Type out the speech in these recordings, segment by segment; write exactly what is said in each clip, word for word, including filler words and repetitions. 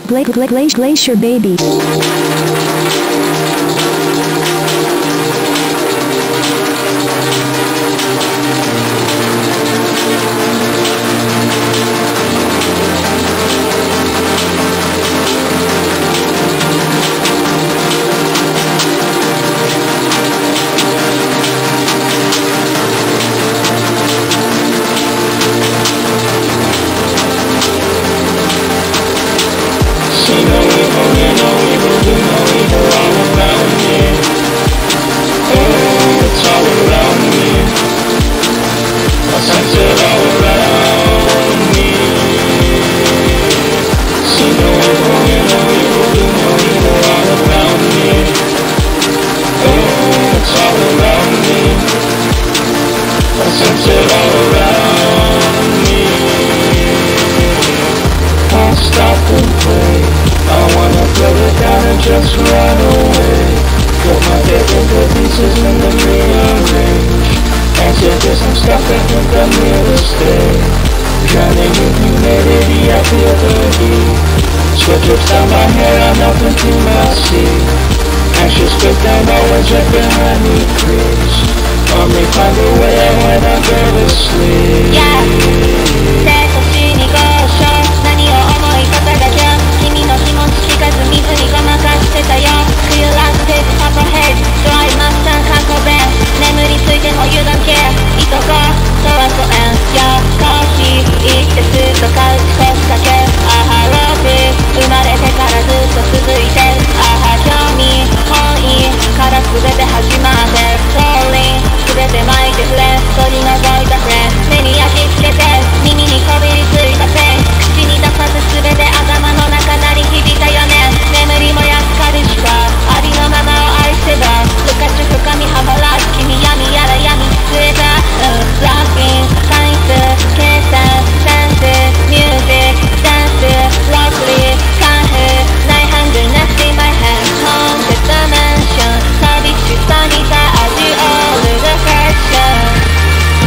Gla gla gla Glacierbaby. Just run away. Put my head into pieces and then rearrange. Answer to some stuff that think I'm here to stay. Drowning in humidity, I feel the heat. Sweat drips down my hair, I'm melting to my seat. Anxious breakdown, always right behind me creeps. Only find a way out when I go to sleep. Yeah. 手としにごしょ何を思いとっただけ君の気持ち聞かず水にごまかしてたよ Feel like Mx.PurpleHaze Dry my sun can't go back 眠りついても You don't care いとこそわそえんやコーヒーいってすっと買う少しだけ I have love it 生まれてからずっと続いて I have 興味本意から全て始まって Falling 全て巻いて触れ取り除いたフレ目に焼き付けて耳にこびりついたペン口に出さず全て頭の中鳴り響いたよね眠りもやっかりしかありのままを愛せば深く深みはまらず君闇やら闇据えた、うん、ラッピンサインス計算センスミュージックダンスロックリーカンフーナイハンドルナスティマイハンドホーンテッドマンション寂しさにさ味オールドファッション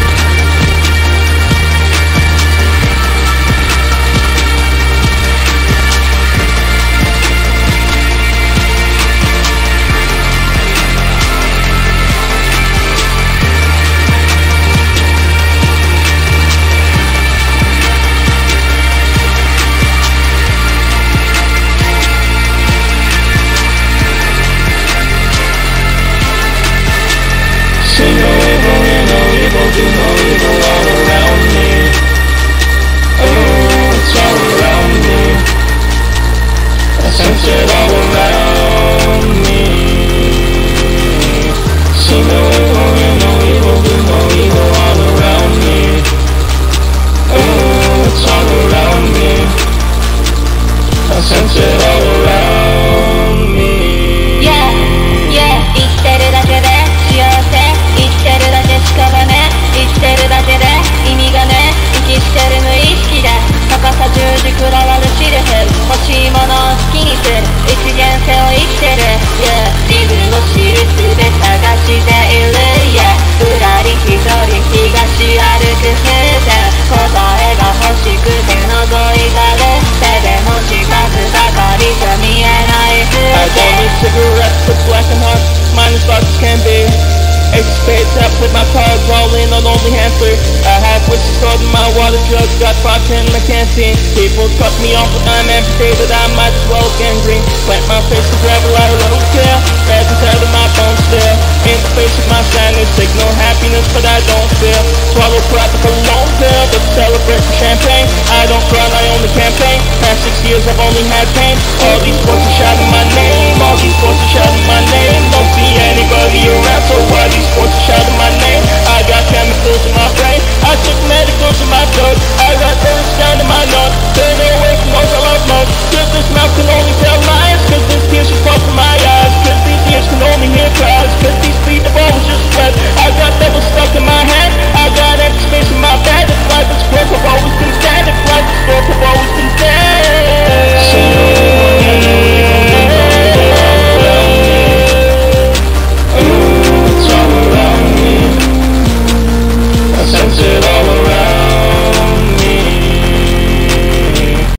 Cigarettes with black and hot, mine as dark as can be. Ace of spades up with my cards rolling on only hand three. I have whiskey stored in my water jug, got vodka in my canteen. People cut me off when I'm amputated, I might as well get green. Plant my face to gravel, I don't care. Bad inside of my bones still. In the face of my sadness, signal happiness, but I don't feel. Swallow pride for a long pill, but celebrate for champagne. I don't run, I only campaign. Past six years I've only had pain. All these voices shouting my name, all these voices shouting my name. Don't see anybody around, so why these voices shouting my name? I got chemicals in my brain, I took medicals in my throat.